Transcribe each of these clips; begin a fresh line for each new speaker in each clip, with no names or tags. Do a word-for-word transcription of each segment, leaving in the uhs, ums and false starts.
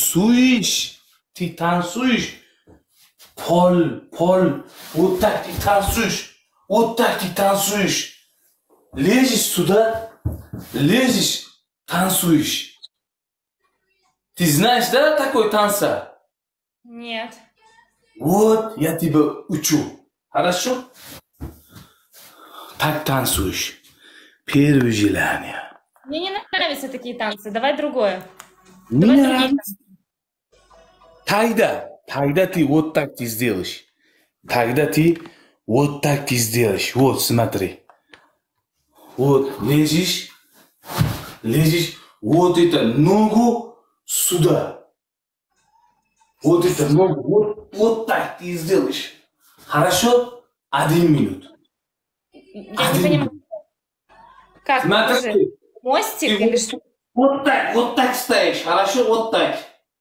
танцуешь, ты танцуешь, пол, пол, вот так ты танцуешь, вот так ты танцуешь. Лезешь сюда, лезешь, танцуешь. Ты знаешь, да, такой танца?
Нет.
Вот, я тебя учу. Хорошо? Так танцуешь. Первое желание.
Мне не нравятся такие танцы. Давай другое.
Мне
Давай другие
нравится. Тогда, тогда ты вот так ты сделаешь. Тогда ты вот так ты сделаешь. Вот, смотри. Вот, лезешь, лезешь, вот это ногу сюда. Вот это ногу, вот, вот так ты сделаешь. Хорошо? Один минут.
Я не понимаю. Как? Покажи.
Смотри.
Мостик
Ты
или
вот,
что?
вот так, вот так стоишь. Хорошо? Вот так.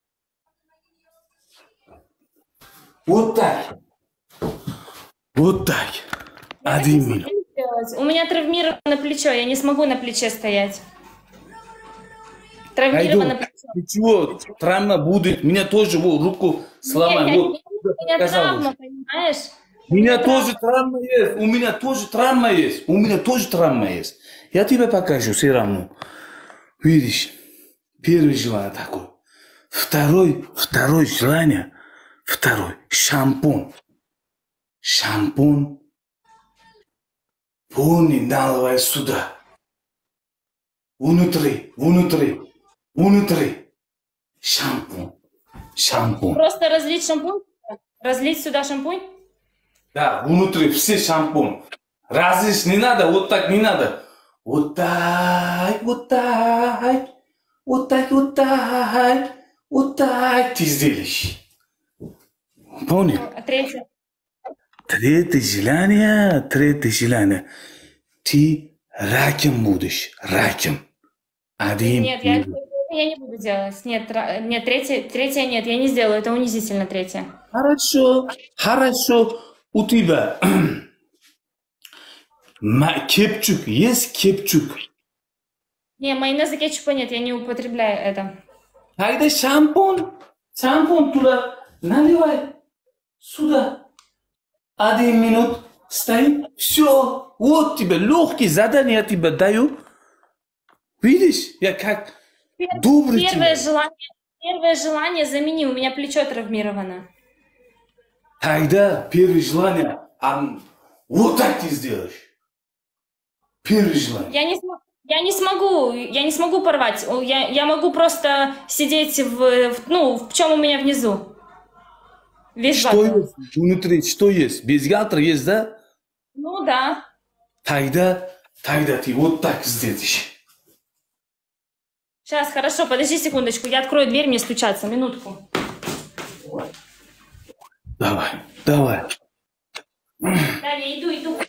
Вот так. Вот так.
Я так
Один
не
минут.
смогу сделать. У меня травмировано плечо. Я не смогу на плече стоять. Травмировано
Пойдем.
плечо.
Ничего, травма будет. Меня тоже вот, руку сломай.
Не, я,
Вот,
у меня
показал
травма,
уже.
понимаешь?
У меня тоже травма есть. У меня тоже травма есть. У меня тоже травма есть. Я тебе покажу все равно. Видишь, первое желание такое. Второй, второе желание. Второй. Шампунь. Шампунь. Полный наливай сюда. Внутри, внутри, внутри. Шампунь. Шампунь.
Просто разлить шампунь? Разлить сюда шампунь?
Да, внутри все шампунь. Разлить не надо, вот так не надо. Вот так, вот так, вот так, вот так, вот так ты сделаешь. Понял?
А третье?
Третье желание, третье желание. Ты раком будешь, раком. Один.
Нет, я, я не буду делать. Нет, тра- нет, третье, третье нет, я не сделаю. Это унизительно третье.
Хорошо, хорошо. У тебя ма- кепчук есть кепчук?
Не, майонеза кетчупа нет, я не употребляю это.
Тогда шампунь, шампунь туда наливай. Сюда. Один минут стоит. Все. Вот тебе легкие задания я тебе даю. Видишь, я как добрый
Первое
человек.
желание, первое желание замени, у меня плечо травмировано.
Тогда первое желание, а, вот так ты сделаешь. Первое желание.
Я не, см- я не смогу, я не смогу порвать. О, Я, я могу просто сидеть в, в- ну, в чем у меня внизу. Весь
Что
баттл.
есть внутри, что есть? Бюстгальтер есть, да?
Ну да.
Тогда, тогда ты вот так сделаешь.
Сейчас, хорошо, подожди секундочку, я открою дверь, мне стучаться, минутку.
Давай, давай.
Да, я иду, иду.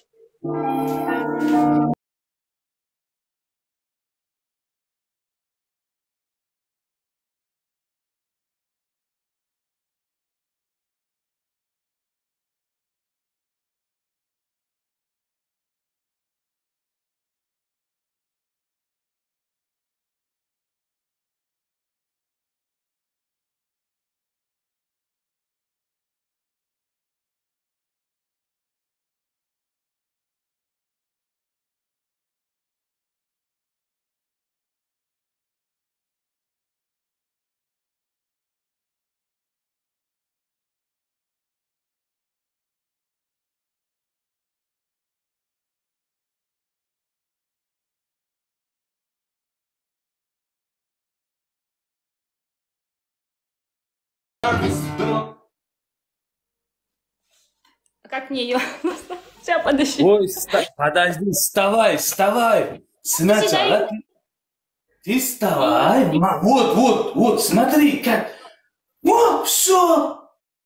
А как мне ее? Сейчас, подожди.
Ой, ста- подожди, вставай, вставай. Сначала ты, ты вставай. Ма- Вот, вот, вот, смотри, как. О, все.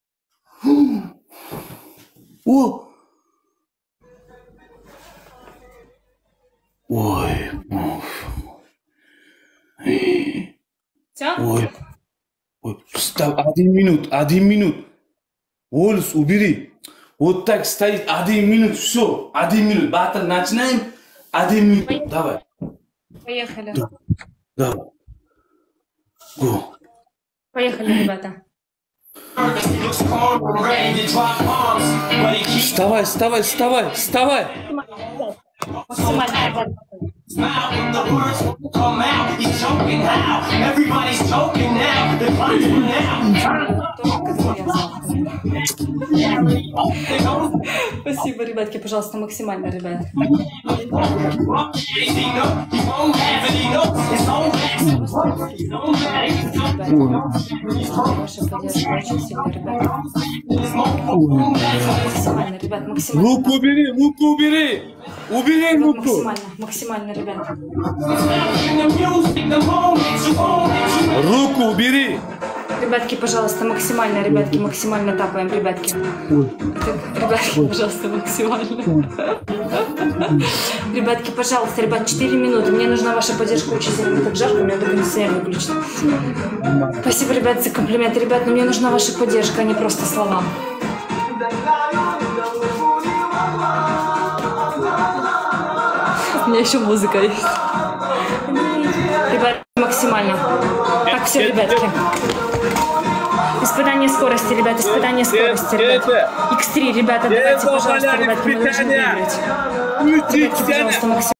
О. Ой,
Все?
ой, ой, встав, один минут, один минут. Волос убери. Вот так стоит, один минут, все, один минут. Батл начинаем, один минут, давай.
Поехали.
Да, давай. Го.
Поехали, ребята.
Вставай, вставай, вставай, вставай.
Максимально, ребята. Спасибо, ребятки, пожалуйста, максимально, ребят. Ваша поддержка очень сильная, ребят. Максимально, ребят, максимально.
Лук убери, лук убери. Убери луку.
Максимально, максимально, ребят.
Руку убери.
Ребятки, пожалуйста, максимально, ребятки, максимально тапаем, ребятки. Так, ребятки, пожалуйста, максимально. Ребятки, пожалуйста, ребят, четыре минуты. Мне нужна ваша поддержка очень сильно. Так жарко, у меня только кондиционер выключен. Спасибо, ребят, за комплименты. Ребят, но мне нужна ваша поддержка, а не просто слова. У меня еще музыка есть. Ребят, максимально. Так, все, ребятки. Испытание скорости, ребят, испытание скорости, ребят. икс три, ребята, давайте, пожалуйста, ребятки, мы должны выиграть. Ребятки, пожалуйста, максимально.